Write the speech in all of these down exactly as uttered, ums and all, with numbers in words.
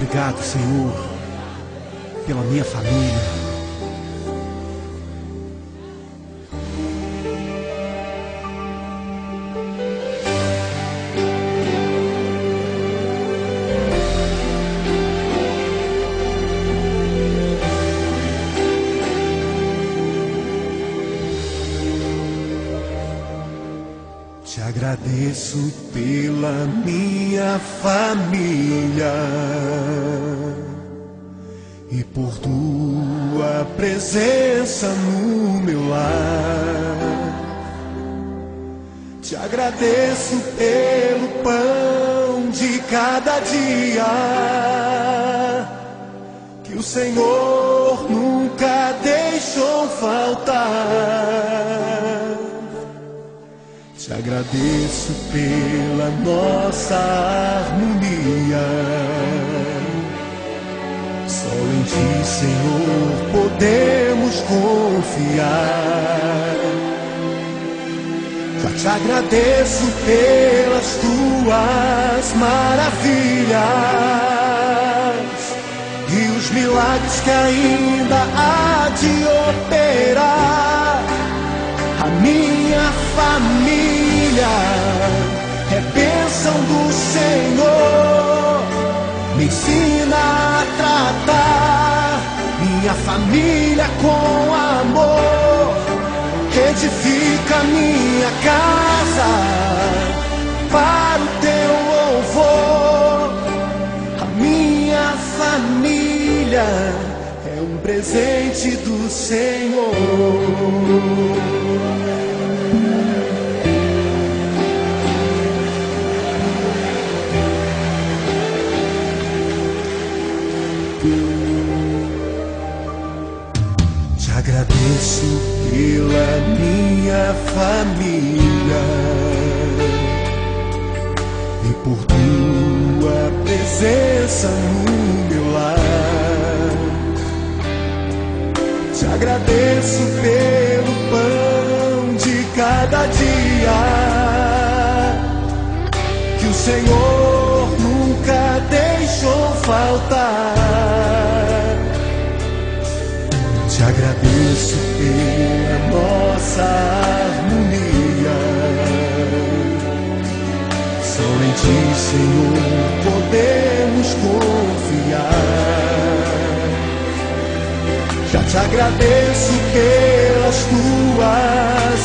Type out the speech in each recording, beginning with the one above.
Obrigado, Senhor, pela minha família. Te agradeço pela minha família e por tua presença no meu lar. Te agradeço pelo pão de cada dia que o Senhor nunca deixou faltar. Te agradeço pela nossa harmonia. Só em Ti, Senhor, podemos confiar. Já te agradeço pelas Tuas maravilhas e os milagres que ainda há de operar. A minha família é bênção do Senhor. Me ensina a tratar minha família com amor. Edifica minha casa para o Teu louvor. A minha família é um presente do Senhor. Te agradeço pela minha família e por Tua presença no meu lar. Te agradeço pelo pão de cada dia que o Senhor nunca deixou faltar. Te agradeço pela nossa harmonia. Só em Ti, Senhor, podemos confiar. Já te agradeço pelas Tuas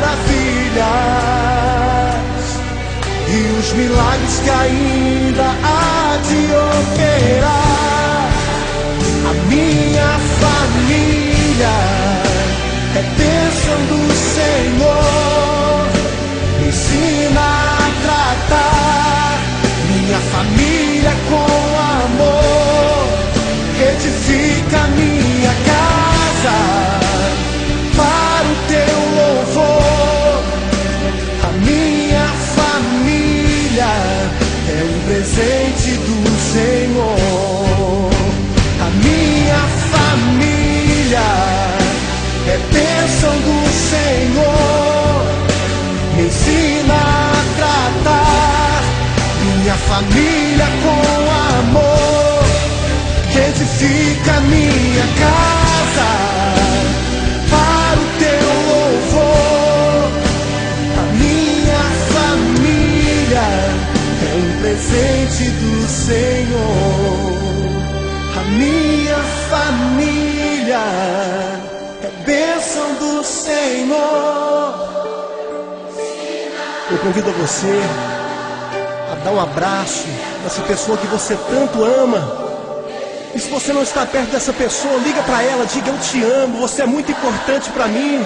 maravilhas e os milagres que ainda há de operar. A minha família é bênção do Senhor. Me ensina a tratar minha família com amor. Edifica minha casa para o Teu louvor. A minha família é um presente do Senhor. A minha família é bênção do Senhor. Me ensina a tratar minha família com amor. Edifica minha casa para o Teu louvor. A minha família é um presente do Senhor. A minha família é bênção do Senhor. Eu convido você a dar um abraço nessa pessoa que você tanto ama. E se você não está perto dessa pessoa, liga para ela, diga: eu te amo, você é muito importante para mim.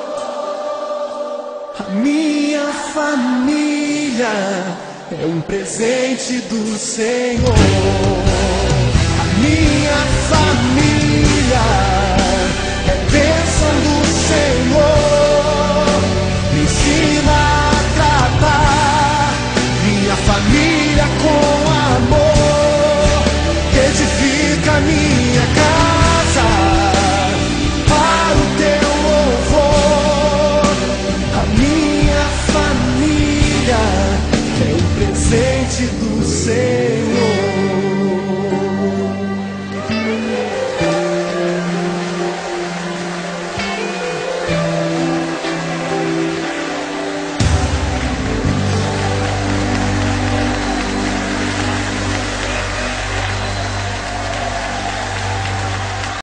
A minha família é um presente do Senhor. A minha família é bênção do Senhor. Me ensina a tratar minha família com amor. Edifica minha casa para o Teu louvor. A minha família é um presente do Senhor.